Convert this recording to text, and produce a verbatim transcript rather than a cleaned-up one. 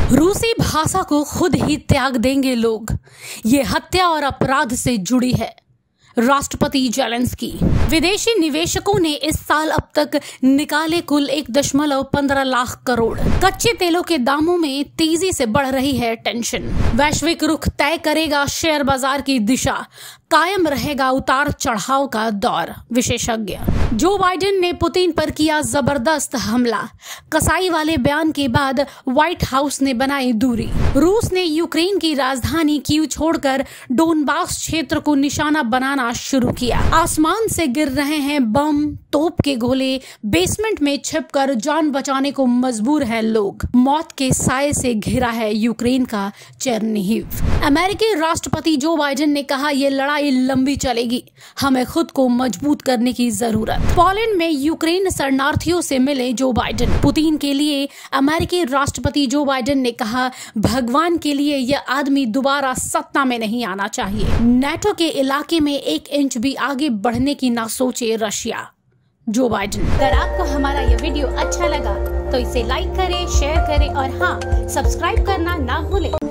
रूसी भाषा को खुद ही त्याग देंगे लोग, ये हत्या और अपराध से जुड़ी है। राष्ट्रपति जेलेंस्की। विदेशी निवेशकों ने इस साल अब तक निकाले कुल एक दशमलव पंद्रह लाख करोड़। कच्चे तेलों के दामों में तेजी से बढ़ रही है टेंशन। वैश्विक रुख तय करेगा शेयर बाजार की दिशा, कायम रहेगा उतार चढ़ाव का दौर। विशेषज्ञ। जो बाइडेन ने पुतिन पर किया जबरदस्त हमला, कसाई वाले बयान के बाद व्हाइट हाउस ने बनाई दूरी। रूस ने यूक्रेन की राजधानी कीव छोड़कर डोनबास क्षेत्र को निशाना बनाना शुरू किया। आसमान से गिर रहे हैं बम, तोप के गोले, बेसमेंट में छिपकर जान बचाने को मजबूर हैं लोग। मौत के साए से घिरा है यूक्रेन का चेरनिहिव। अमेरिकी राष्ट्रपति जो बाइडेन ने कहा, ये लड़ाई लंबी चलेगी, हमें खुद को मजबूत करने की जरूरत। पोलैंड में यूक्रेन शरणार्थियों से मिले जो बाइडेन। पुतिन के लिए अमेरिकी राष्ट्रपति जो बाइडेन ने कहा, भगवान के लिए यह आदमी दोबारा सत्ता में नहीं आना चाहिए। नेटो के इलाके में एक इंच भी आगे बढ़ने की ना सोचे रशिया। Joe Biden. अगर आपको हमारा ये वीडियो अच्छा लगा तो इसे लाइक करें, शेयर करें और हाँ, सब्सक्राइब करना ना भूलें।